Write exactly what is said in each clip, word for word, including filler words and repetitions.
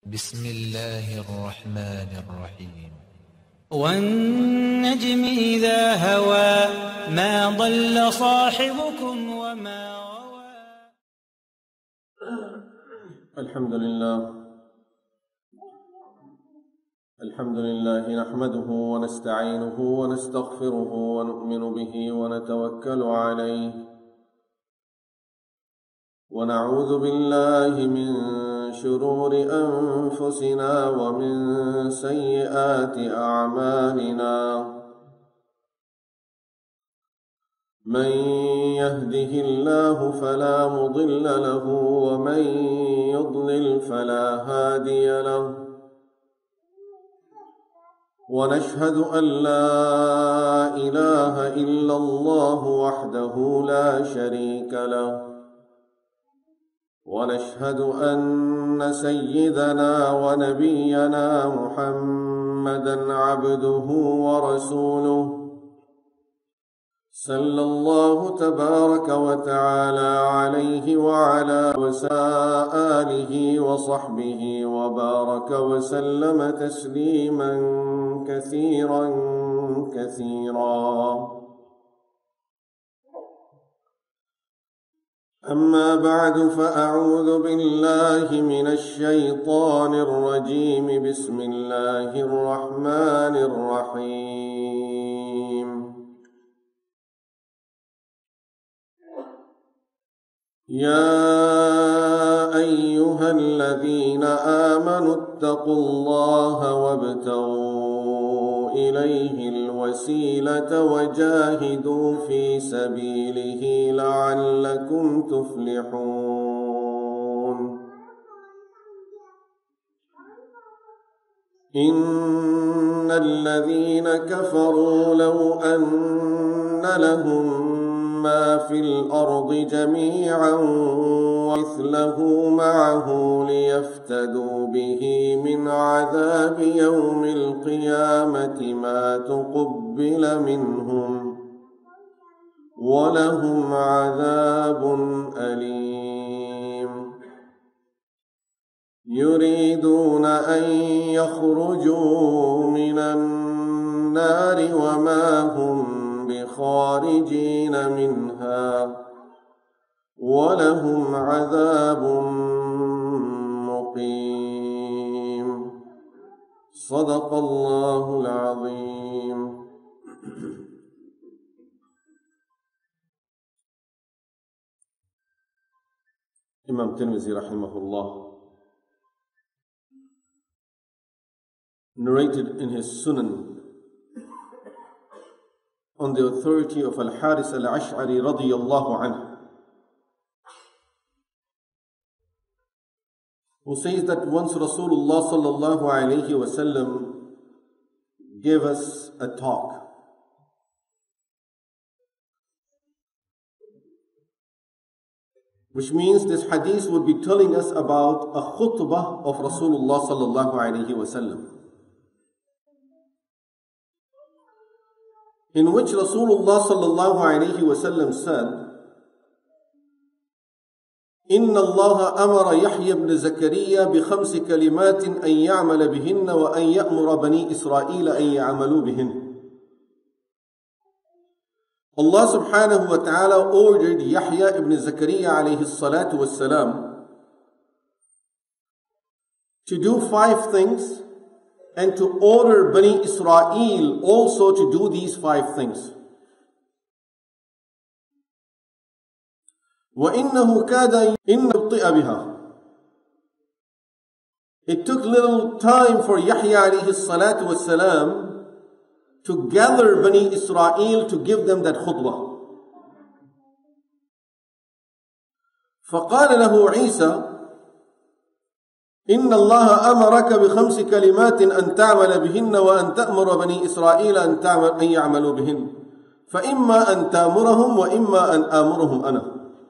بسم الله الرحمن الرحيم. والنجم إذا هوى ما ضل صاحبكم وما غوى. الحمد لله الحمد لله نحمده ونستعينه ونستغفره ونؤمن به ونتوكل عليه ونعوذ بالله من شرور أنفسنا ومن سيئات أعمالنا. من يهده الله فلا مضل له ومن يضلل فلا هادي له. ونشهد أن لا إله إلا الله وحده لا شريك له. ونشهد أن سيدنا ونبينا محمدًا عبده ورسوله صلى الله تبارك وتعالى عليه وعلى آله وصحبه وبارك وسلم تسليمًا كثيرًا كثيرًا. أما بعد فأعوذ بالله من الشيطان الرجيم. بسم الله الرحمن الرحيم. يا أيها الذين آمنوا اتقوا الله وابتغوا إليه الوسيلة وجاهدوا في سبيله لعلكم تفلحون. إن الذين كفروا لو أن لهم ما في الأرض جميعا ومثله معه ليفتدوا به من عذاب يوم القيامة ما تقبل منهم ولهم عذاب أليم. يريدون أن يخرجوا من النار وما هم بخارجين منها ولهم عذاب مقيم. صدق الله العظيم. Imam Tirmidhi rahimahullah narrated in his Sunan on the authority of Al-Haris Al-Ash'ari radiyallahu anhu, who says that once Rasulullah sallallahu alayhi wa sallam gave us a talk. Which means this hadith would be telling us about a khutbah of Rasulullah sallallahu alayhi wa sallam, in which Rasulullah sallallahu alayhi wa sallam said, إن الله أمر يحيى بن زكريا بخمس كلمات أن يعمل بهن وأن يأمر بني إسرائيل أن يعملوا بهن. Allah subhanahu wa ta'ala ordered Yahya ibn Zakaria alayhi salatu was salam to do five things and to order Bani Israel also to do these five things. وَإِنَّهُ كَادَ إِنَّ يُبْطِئَ بِهَا. It took little time for Yahya alayhi salatu was salam to gather Bani Israel to give them that khutbah. فَقَالَ لَهُ عِيسَى إن الله أمرك بخمس كلمات أن تعمل بهن وأن تأمر بني إسرائيل أن, تعمل أن يعملوا بهن فإما أن تأمرهم وإما أن آمرهم أنا.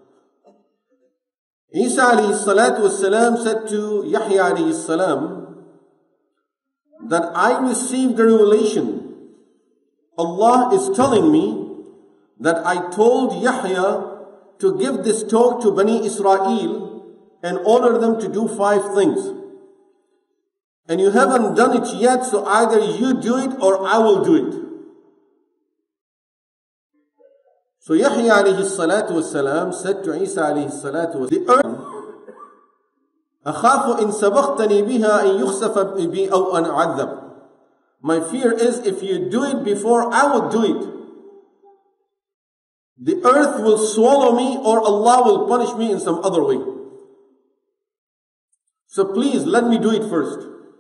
Isa alayhi salatu wassalam said to Yahya alayhi salam that I received a revelation. Allah is telling me that I told Yahya to give this talk to Bani Israel and order them to do five things. and you haven't done it yet, so either you do it or I will do it. So Yahya alayhi salatu wasalam said to Isa alayhi salatu wasalam, the earth, أخاف إن سبقتني بها أن يخسف بي أو أن أعذب. My fear is if you do it before I will do it, the earth will swallow me or Allah will punish me in some other way. So please let me do it first.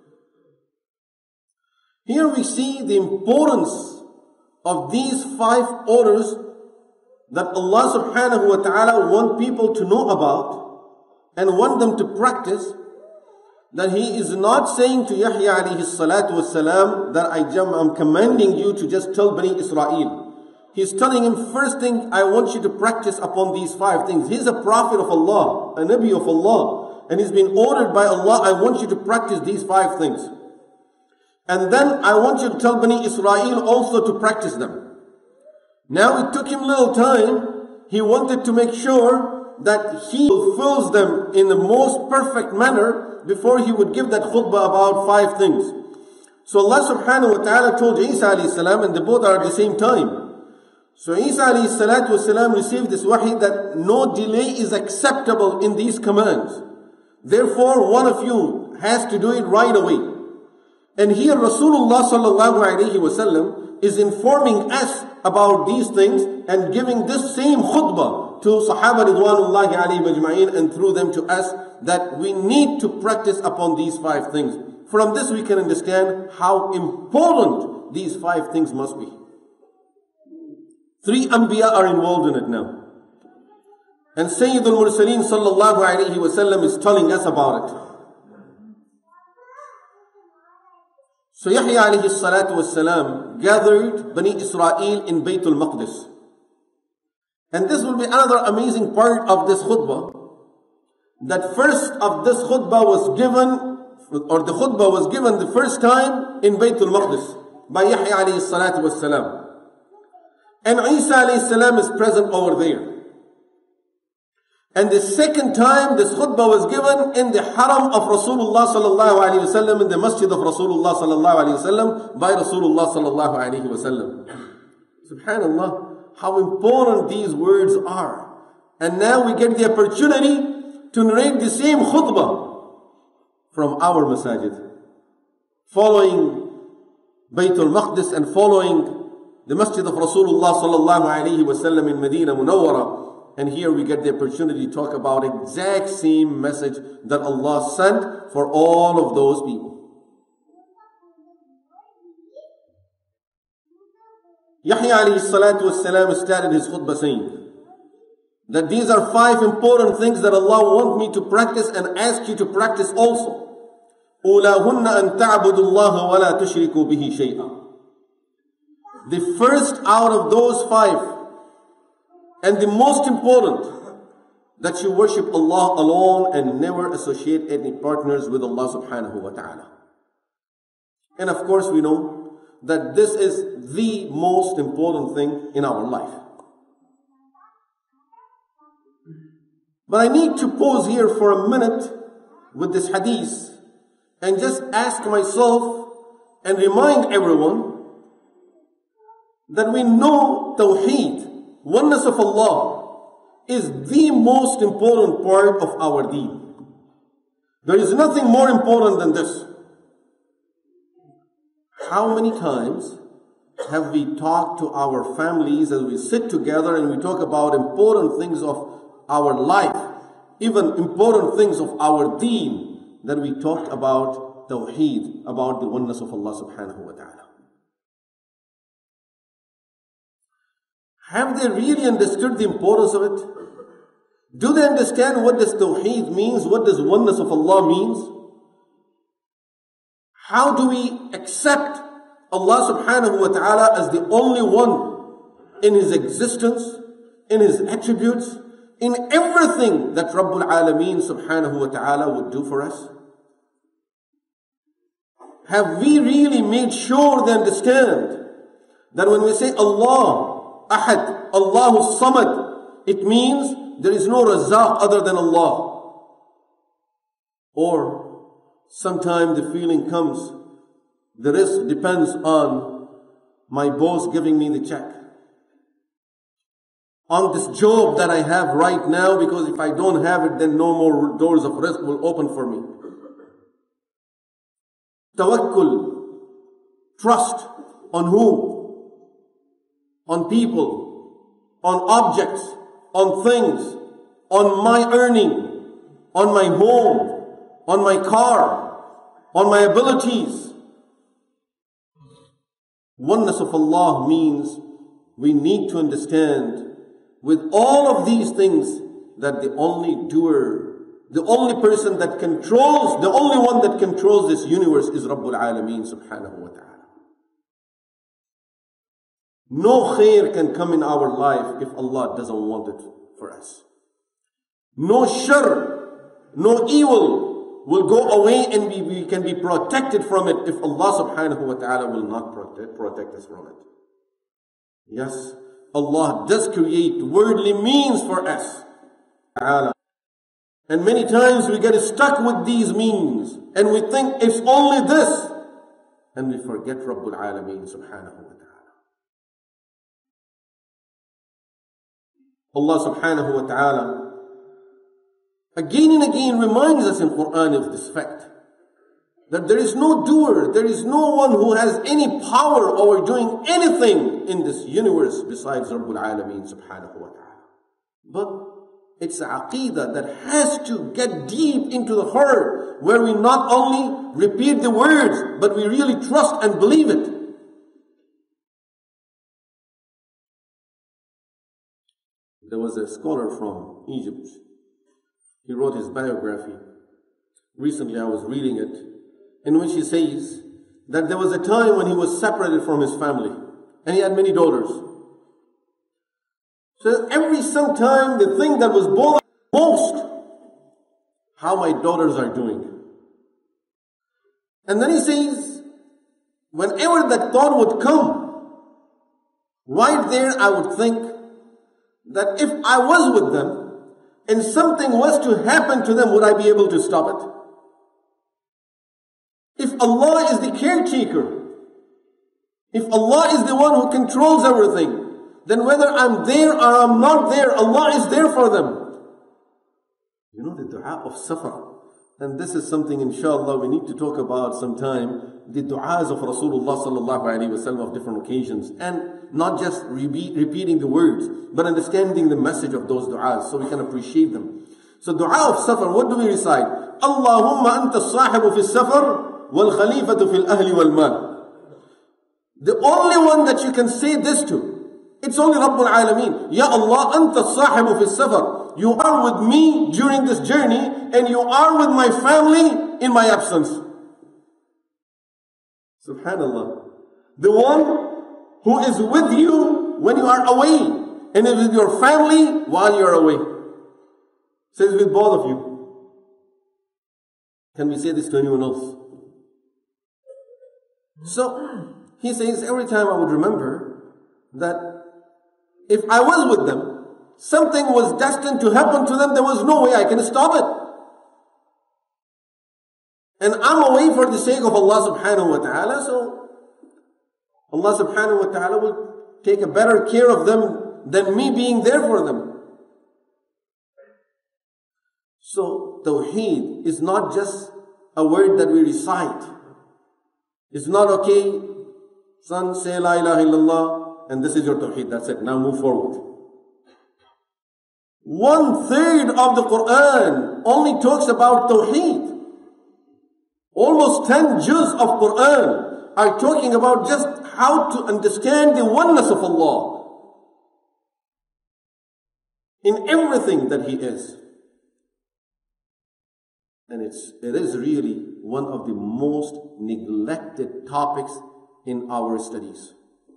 Here we see the importance of these five orders that Allah subhanahu wa ta'ala want people to know about and want them to practice, that He is not saying to Yahya alayhi salatu wasalam that I am commanding you to just tell Bani Israel. He's telling him, first thing, I want you to practice upon these five things. He's a prophet of Allah, a Nabi of Allah, and he's been ordered by Allah, I want you to practice these five things. And then I want you to tell Bani Israel also to practice them. Now it took him a little time. He wanted to make sure that he fulfills them in the most perfect manner before he would give that khutbah about five things. So Allah subhanahu wa ta'ala told Isa alayhi salam, and they both are at the same time. So Isa alayhi salatu wasalam received this wahi that no delay is acceptable in these commands. Therefore, one of you has to do it right away. And here Rasulullah sallallahu alayhi wasallam is informing us about these things and giving this same khutbah to Sahaba ridwanullahi alayhim ajma'in, and through them to us, that we need to practice upon these five things. From this we can understand how important these five things must be. Three Anbiya are involved in it now. And Sayyidul Mursaleen sallallahu alayhi wa sallam is telling us about it. So Yahya alayhi salatu wasalam gathered Bani Israel in Baytul Maqdis. And this will be another amazing part of this khutbah. That first of this khutbah was given, or the khutbah was given the first time in Baytul Maqdis by Yahya alayhi salatu wasalam. And Isa alayhi salam is present over there. And the second time this khutbah was given in the haram of Rasulullah sallallahu alayhi wasallam, in the masjid of Rasulullah sallallahu alayhi wasallam, by Rasulullah sallallahu alayhi wasallam. Subhanallah, how important these words are. And now we get the opportunity to narrate the same khutbah from our masajid, following Baytul Maqdis and following the masjid of Rasulullah sallallahu alayhi wasallam in Medina Munawwara. And here we get the opportunity to talk about exact same message that Allah sent for all of those people. Yahya alayhi salatu wasalam started his khutbah saying that these are five important things that Allah wants me to practice and ask you to practice also. أُولَاهُنَّ أَن تَعْبُدُوا اللَّهَ وَلَا تُشْرِكُوا بِهِ شَيْئًا. The first out of those five, and the most important, that you worship Allah alone and never associate any partners with Allah subhanahu wa ta'ala. And of course we know that this is the most important thing in our life. But I need to pause here for a minute with this hadith and just ask myself and remind everyone that we know Tawheed, oneness of Allah, is the most important part of our deen. There is nothing more important than this. How many times have we talked to our families as we sit together and we talk about important things of our life, even important things of our deen, that we talked about Tawheed, about the oneness of Allah subhanahu wa ta'ala? Have they really understood the importance of it? Do they understand what does Tawheed means? What does oneness of Allah means? How do we accept Allah subhanahu wa ta'ala as the only one in His existence, in His attributes, in everything that Rabbul Alameen subhanahu wa ta'ala would do for us? Have we really made sure they understand that when we say Allah Ahad, Allahu Samad, it means there is no Razzaq other than Allah? Or sometimes the feeling comes, the risk depends on my boss giving me the check, on this job that I have right now, because if I don't have it, then no more doors of risk will open for me. Tawakkul, trust on whom? On people, on objects, on things, on my earning, on my home, on my car, on my abilities. Oneness of Allah means we need to understand with all of these things that the only doer, the only person that controls, the only one that controls this universe is Rabbul Alameen subhanahu wa ta'ala. No khair can come in our life if Allah doesn't want it for us. No shar, no evil will go away and we, we can be protected from it if Allah subhanahu wa ta'ala will not protect, protect us from it. Yes, Allah does create worldly means for us. And many times we get stuck with these means and we think it's only this, and we forget Rabbul Alameen subhanahu wa ta'ala. Allah subhanahu wa ta'ala again and again reminds us in Quran of this fact, that there is no doer, there is no one who has any power over doing anything in this universe besides Rabbul Alameen subhanahu wa ta'ala. But it's an aqeedah that has to get deep into the heart, where we not only repeat the words, but we really trust and believe it. There was a scholar from Egypt. He wrote his biography. Recently I was reading it, in which he says that there was a time when he was separated from his family, and he had many daughters. So every sometime the thing that was bothered most, how my daughters are doing. And then he says, whenever that thought would come, right there I would think that if I was with them and something was to happen to them, would I be able to stop it? If Allah is the caretaker, if Allah is the one who controls everything, then whether I'm there or I'm not there, Allah is there for them. You know the dua of safar. And this is something inshallah we need to talk about sometime. The du'as of Rasulullah sallallahu alayhi wa sallam of different occasions. And not just repeat, repeating the words, but understanding the message of those du'as so we can appreciate them. So dua of safar, what do we recite? Allahumma anta sahibu fi safar wal khalifatu fil ahli wal mal. The only one that you can say this to, it's only Rabbul Alameen. Ya Allah, anta sahibu fi safar. You are with me during this journey, and you are with my family in my absence. Subhanallah. The one who is with you when you are away, and is with your family while you are away. Says with both of you. Can we say this to anyone else? So, he says, every time I would remember that if I was with them, something was destined to happen to them, there was no way I can stop it. And I'm away for the sake of Allah subhanahu wa ta'ala, so Allah subhanahu wa ta'ala will take a better care of them than me being there for them. So, Tawheed is not just a word that we recite. It's not okay, son, say la ilaha illallah, and this is your Tawheed, that's it, now move forward. One third of the Quran only talks about Tawheed. Almost ten juz of Quran are talking about just how to understand the oneness of Allah in everything that He is. And it's, it is really one of the most neglected topics in our studies.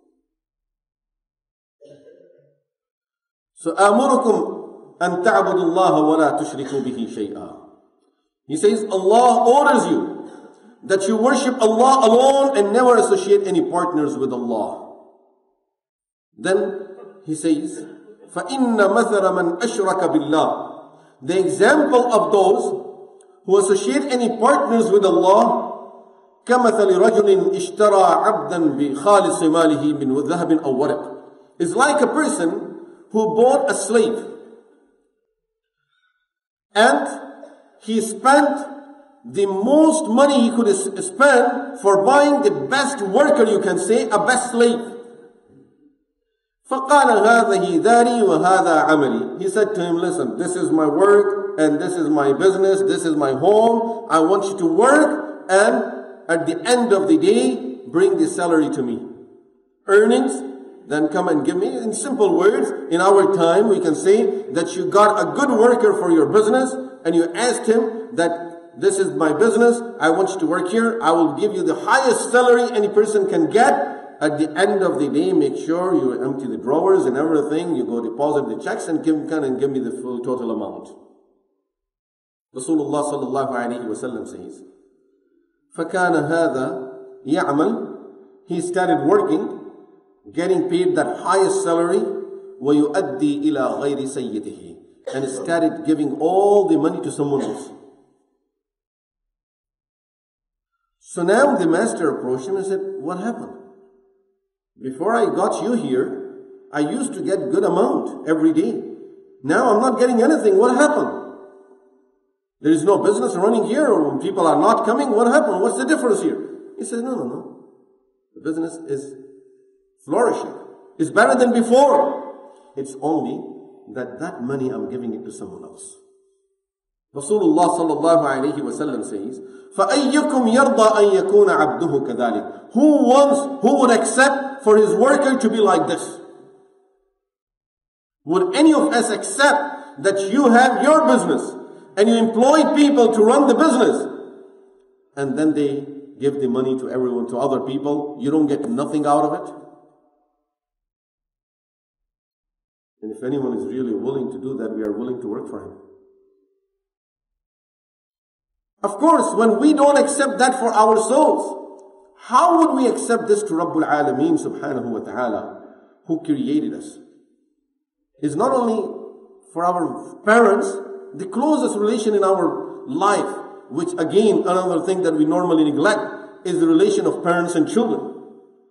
So, أَمُرُكُمْ أَن تَعْبُدُوا اللَّهَ وَلَا تُشْرِكُوا بِهِ شَيْئًا. He says, Allah orders you that you worship Allah alone and never associate any partners with Allah. Then he says, فَإِنَّ مَثَلَ مَنْ أَشْرَكَ بِاللَّهِ. The example of those who associate any partners with Allah, كَمَثَلِ رَجُلٍ اشْتَرَى عَبْدًا بِخَالِصِ مَالِهِ مِنْ ذَهَبٍ أَوْ وَرَقٍ. Is like a person who bought a slave and he spent the most money he could spend for buying the best worker, you can say, a best slave. فَقَالَ هَذَهِ دَارِي وَهَذَا عَمَلِي. He said to him, listen, this is my work and this is my business, this is my home. I want you to work and at the end of the day, bring the salary to me. Earnings, then come and give me. In simple words, in our time, we can say that you got a good worker for your business and you asked him that this is my business, I want you to work here, I will give you the highest salary any person can get. At the end of the day, make sure you empty the drawers and everything, you go deposit the checks and give, come and give me the full total amount. Rasulullah sallallahu alayhi wa sallam says, فَكَانَ هَذَا يَعْمَلْ. He started working, getting paid that highest salary, وَيُؤَدِّي إِلَى غَيْرِ سَيِّدِهِ, and started giving all the money to someone else. So now the master approached him and said, what happened? Before I got you here, I used to get good amount every day. Now I'm not getting anything. What happened? There is no business running here, or when people are not coming, what happened? What's the difference here? He said, no, no, no. The business is flourishing. It's better than before. It's only that that money I'm giving it to someone else. Rasulullah sallallahu alayhi wa sallam says, فَأَيُّكُمْ يَرْضَى أَن يَكُونَ عَبْدُهُ كَذَلِكَ. Who wants, who would accept for his worker to be like this? Would any of us accept that you have your business and you employ people to run the business and then they give the money to everyone, to other people, you don't get nothing out of it? And if anyone is really willing to do that, we are willing to work for him. Of course, when we don't accept that for ourselves, how would we accept this to Rabbul Alameen subhanahu wa ta'ala, who created us? It's not only for our parents, the closest relation in our life, which again, another thing that we normally neglect, is the relation of parents and children.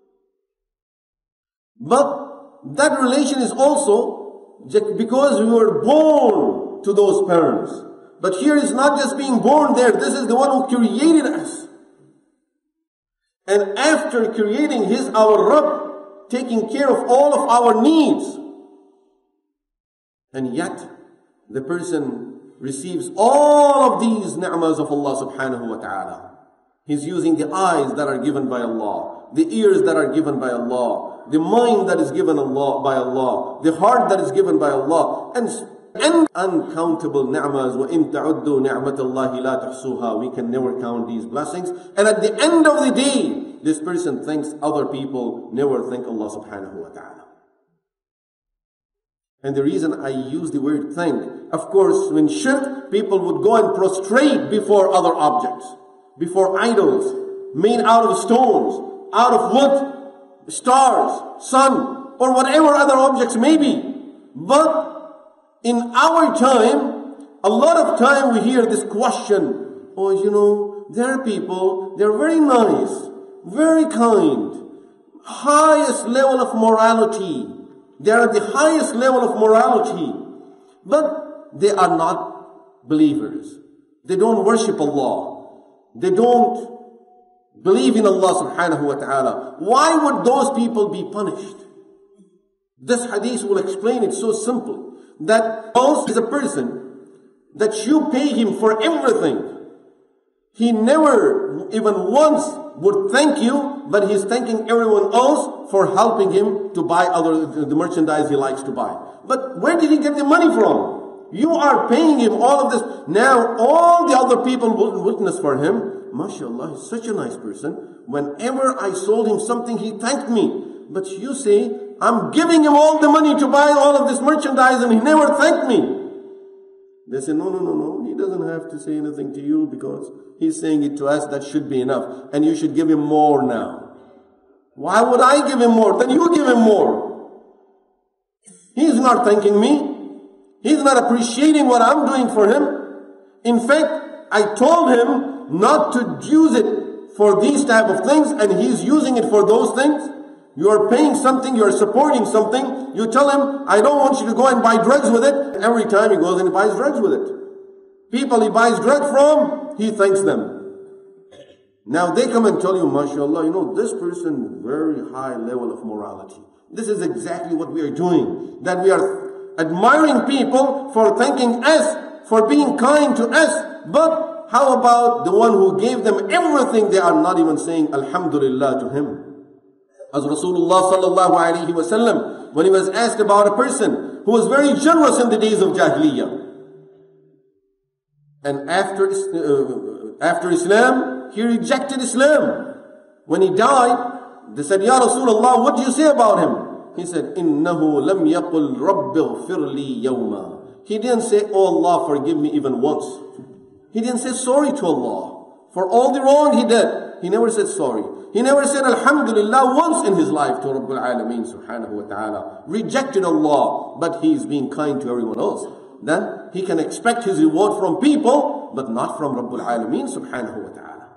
But that relation is also because we were born to those parents. But here is not just being born there. This is the one who created us. And after creating His, our Rabb, taking care of all of our needs. And yet, the person receives all of these ni'mas of Allah subhanahu wa ta'ala. He's using the eyes that are given by Allah, the ears that are given by Allah, the mind that is given Allah by Allah, the heart that is given by Allah, and and uncountable ni'mas. وَإِن تَعُدُّوا نِعْمَةَ اللَّهِ لَا تَحْصُوهَا. We can never count these blessings. And at the end of the day, this person thinks other people never thank Allah subhanahu wa ta'ala. And the reason I use the word thank, of course, when shirk, people would go and prostrate before other objects, before idols, made out of stones, out of wood, stars, sun, or whatever other objects may be. But in our time, a lot of time we hear this question, oh, you know, there are people, they're very nice, very kind, highest level of morality. They're at the highest level of morality, but they are not believers. They don't worship Allah. They don't believe in Allah subhanahu wa ta'ala. Why would those people be punished? This hadith will explain it so simply. That also is a person that you pay him for everything. He never even once would thank you, but he's thanking everyone else for helping him to buy other the merchandise he likes to buy. But where did he get the money from? You are paying him all of this. Now all the other people will witness for him. MashaAllah, he's such a nice person. Whenever I sold him something, he thanked me. But you say, I'm giving him all the money to buy all of this merchandise and he never thanked me. They say, no, no, no, no. He doesn't have to say anything to you because he's saying it to us. That should be enough. And you should give him more now. Why would I give him more? Then you give him more. He's not thanking me. He's not appreciating what I'm doing for him. In fact, I told him not to use it for these type of things, and he's using it for those things. You are paying something, you are supporting something. You tell him, I don't want you to go and buy drugs with it. Every time he goes and he buys drugs with it. People he buys drugs from, he thanks them. Now they come and tell you, mashallah, you know, this person, very high level of morality. This is exactly what we are doing. That we are admiring people for thanking us, for being kind to us. But how about the one who gave them everything? They are not even saying Alhamdulillah to him. As Rasulullah sallallahu alayhi wa sallam, when he was asked about a person who was very generous in the days of Jahiliyyah. And after, uh, after Islam, he rejected Islam. When he died, they said, Ya Rasulullah, what do you say about him? He said, Innahu lam yaqul Rabbi ghfir li yawma. He didn't say, Oh Allah, forgive me even once. He didn't say sorry to Allah for all the wrong he did. He never said sorry. He never said Alhamdulillah once in his life to Rabbul Alameen subhanahu wa ta'ala. Rejected Allah, but he is being kind to everyone else. Then he can expect his reward from people, but not from Rabbul Alameen subhanahu wa ta'ala.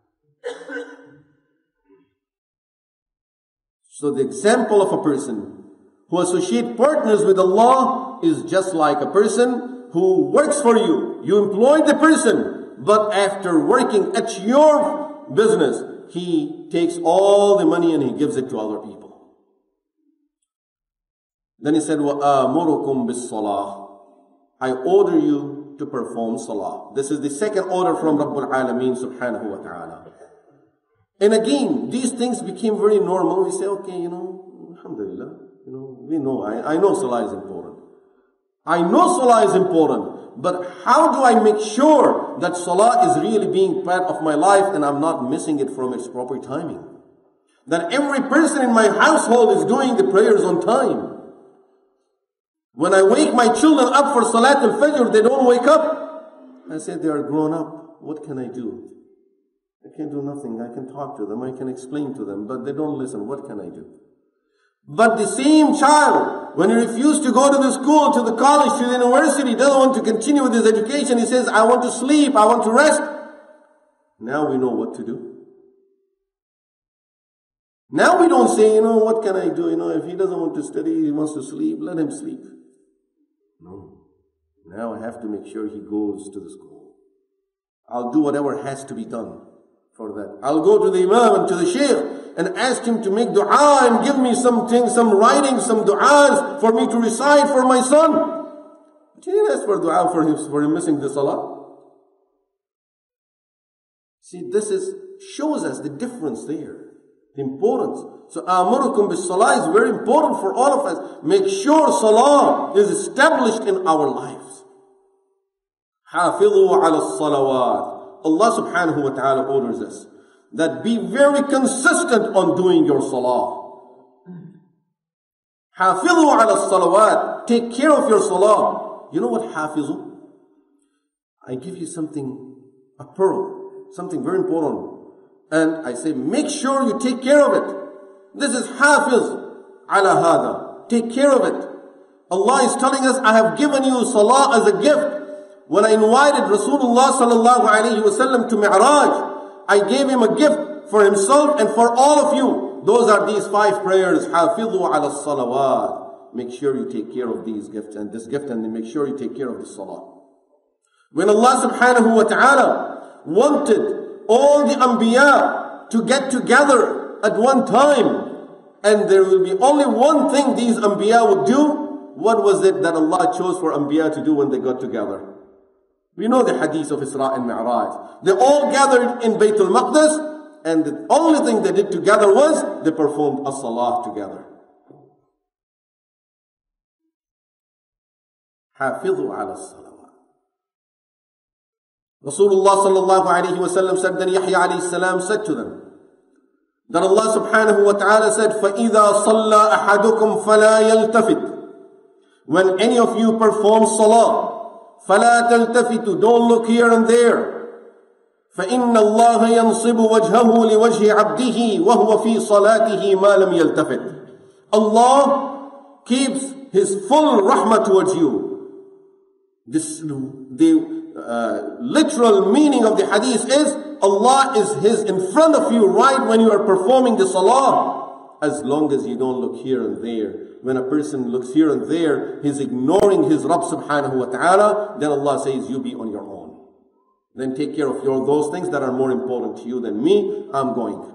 So the example of a person who associates partners with Allah is just like a person who works for you. You employ the person, but after working at your business, he takes all the money and he gives it to other people. Then he said, وَآمُرُكُمْ بِالصَّلَاةِ. I order you to perform salah. This is the second order from Rabbul Alameen subhanahu wa ta'ala. And again, these things became very normal. We say, okay, you know, alhamdulillah, you know, we know, I, I know salah is important. I know salah is important, but how do I make sure that salah is really being part of my life and I'm not missing it from its proper timing? That every person in my household is doing the prayers on time. When I wake my children up for Salat al-Fajr, they don't wake up. I say, they are grown up. What can I do? I can't do nothing. I can talk to them. I can explain to them, but they don't listen. What can I do? But the same child, when he refused to go to the school, to the college, to the university, doesn't want to continue with his education, he says, I want to sleep, I want to rest. Now we know what to do. Now we don't say, you know, what can I do? You know, if he doesn't want to study, he wants to sleep, let him sleep. No. Now I have to make sure he goes to the school. I'll do whatever has to be done for that. I'll go to the Imam and to the Shaykh and ask him to make dua and give me something, some writing, some du'as for me to recite for my son. But he didn't ask for dua for him, for him missing the salah. See, this is shows us the difference there. The importance. So, amurukum bis salah is very important for all of us. Make sure salah is established in our lives. Hafidhu ala salawat. Allah subhanahu wa ta'ala orders us that be very consistent on doing your salah. Hafidhu ala salawat. Take care of your salah. You know what hafidhu? I give you something, a pearl, something very important. And I say, make sure you take care of it. This is hafiz ala hada. Take care of it. Allah is telling us, I have given you salah as a gift. When I invited Rasulullah sallallahu alayhi wa sallam to Mi'raj, I gave him a gift for himself and for all of you. Those are these five prayers. Hafidhu ala salawat. Make sure you take care of these gifts and this gift, and make sure you take care of the salah. When Allah subhanahu wa ta'ala wanted all the Anbiya to get together at one time, and there will be only one thing these Anbiya would do, what was it that Allah chose for Anbiya to do when they got together? We know the hadith of Isra and Mi'raj. They all gathered in Bayt al-Maqdis, and the only thing they did together was they performed a salah together. Hafidhu ala salah. Rasulullah sallallahu alayhi wa sallam said, then Yahya alayhi salam said to them, that Allah subhanahu wa ta'ala said, فَإِذَا صَلَّى أَحَدُكُمْ فَلَا يَلْتَفِتْ. When any of you performs salah, فَلَا تَلْتَفِتُ. Don't look here and there. فَإِنَّ اللَّهَ يَنْصِبُ وَجْهَهُ لِوَجْهِ عَبْدِهِ وَهُوَ فِي صَلَاتِهِ مَا لَمْ يَلْتَفِتْ. Allah keeps His full rahmah towards you. This, the uh, literal meaning of the hadith is Allah is His in front of you right when you are performing the salah. As long as you don't look here and there. When a person looks here and there, he's ignoring his Rabb subhanahu wa ta'ala, then Allah says, you be on your own. Then take care of your those things that are more important to you than me. I'm going.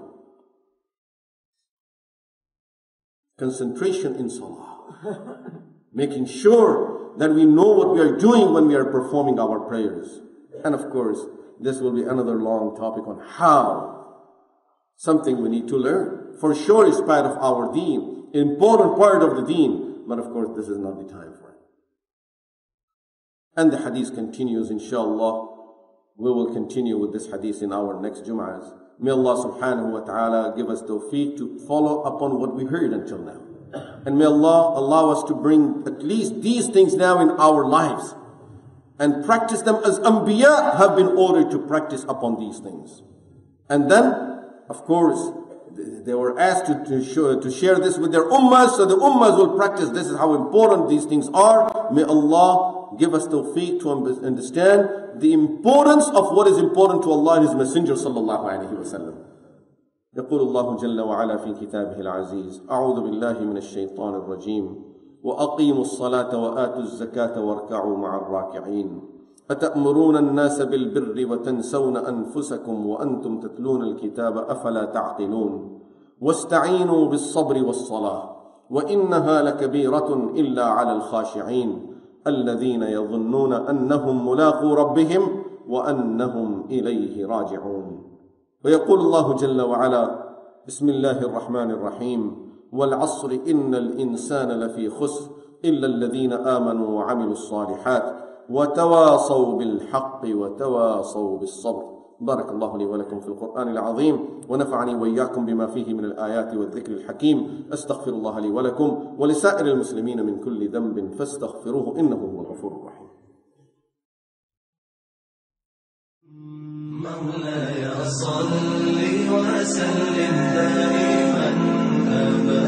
Concentration in salah. Making sure that we know what we are doing when we are performing our prayers. And of course, this will be another long topic on how. Something we need to learn. For sure it's part of our deen. Important part of the deen. But of course, this is not the time for it. And the hadith continues, inshallah. We will continue with this hadith in our next Jum'ahs. May Allah subhanahu wa ta'ala give us tawfiq to follow upon what we heard until now. And may Allah allow us to bring at least these things now in our lives. And practice them as Anbiya have been ordered to practice upon these things. And then, of course, they were asked to, to, show, to share this with their ummahs, so the ummahs will practice. This is how important these things are. May Allah give us tawfiq to understand the importance of what is important to Allah and His Messenger sallallahu alayhi wa sallam. يقول الله جل وعلا في كتابه العزيز أعوذ بالله من الشيطان الرجيم وأقيموا الصلاة وآتوا الزكاة واركعوا مع الراكعين أتأمرون الناس بالبر وتنسون أنفسكم وأنتم تتلون الكتاب أفلا تعقلون واستعينوا بالصبر والصلاة وإنها لكبيرة إلا على الخاشعين الذين يظنون أنهم ملاقو ربهم وأنهم إليه راجعون ويقول الله جل وعلا بسم الله الرحمن الرحيم والعصر إن الإنسان لفي خسر إلا الذين آمنوا وعملوا الصالحات وتواصوا بالحق وتواصوا بالصبر. بارك الله لي ولكم في القرآن العظيم ونفعني وإياكم بما فيه من الآيات والذكر الحكيم. أستغفر الله لي ولكم ولسائر المسلمين من كل ذنب فاستغفروه إنه هو الغفور الرحيم. مولاي صل وسلم دائما أبدا